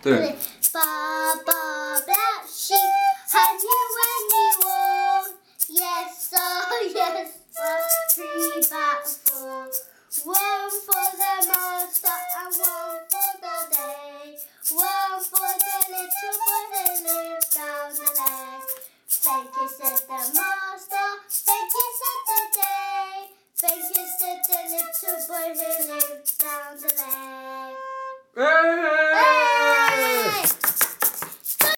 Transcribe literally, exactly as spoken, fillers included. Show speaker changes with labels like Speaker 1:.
Speaker 1: three. Baba black sheep, had you when you walk? Yes, oh yes, sir, three back four. One for the master and one for the day. One for the little boy who lives down the lane. Thank you, said the master. Thank you, said the day. Thank you, said the little boy who lives down the lane.